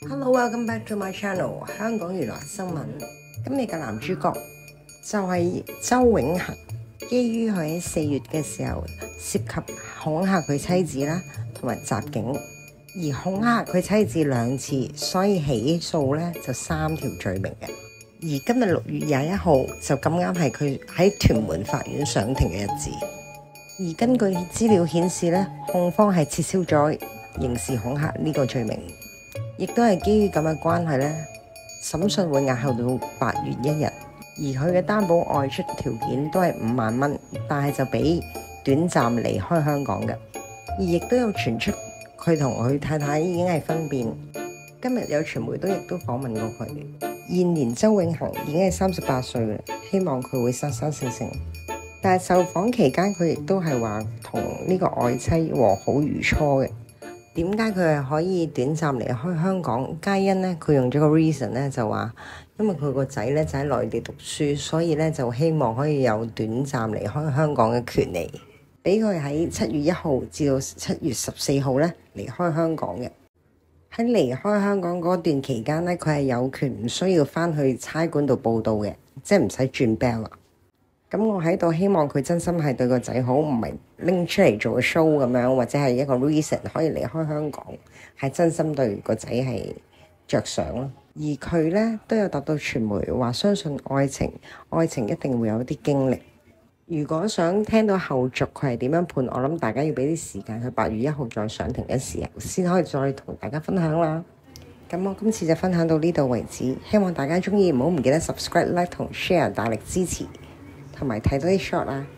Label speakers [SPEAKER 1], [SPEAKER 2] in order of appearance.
[SPEAKER 1] Hello, welcome back to my channel。香港娛樂新聞，今日嘅男主角就係周永恒。基於佢喺4月嘅時候涉及恐嚇佢妻子啦，同埋襲警，而恐嚇佢妻子2次，所以起訴咧就3條罪名嘅。而今日6月21號就咁啱係佢喺屯門法院上庭嘅日子。而根據資料顯示咧，控方係撤銷咗刑事恐嚇呢個罪名。亦都係基於咁嘅關係咧，審訊會押後到8月1日，而佢嘅擔保外出條件都係5萬蚊，但係就俾短暫離開香港嘅。而亦都有傳出佢同佢太太已經係分辨。今日有傳媒亦都訪問過佢，現年周永恒已經係38歲啦，希望佢會生生性性。但係受訪期間，佢亦都係話同呢個愛妻和好如初嘅。點解佢係可以短暫離開香港？皆因咧，佢用咗個 reason 咧，就話因為佢個仔咧就喺內地讀書，所以咧就希望可以有短暫離開香港嘅權利，俾佢喺7月1號至到7月14號咧離開香港嘅。喺離開香港嗰段期間咧，佢係有權唔需要翻去差館度報到嘅，即係唔使轉 bell 啦。咁我喺度希望佢真心係對個仔好，唔係拎出嚟做個 show 咁樣，或者係一個 reason 可以離開香港，係真心對個仔係着想咯。而佢咧都有答到傳媒話，相信愛情一定會有啲經歷。如果想聽到後續佢係點樣判，我諗大家要俾啲時間，佢8月1號再上庭嘅時候，先可以再同大家分享啦。咁我今次就分享到呢度為止，希望大家鍾意，唔好唔記得 subscribe、like 同 share， 大力支持。同埋睇多啲 short 啦。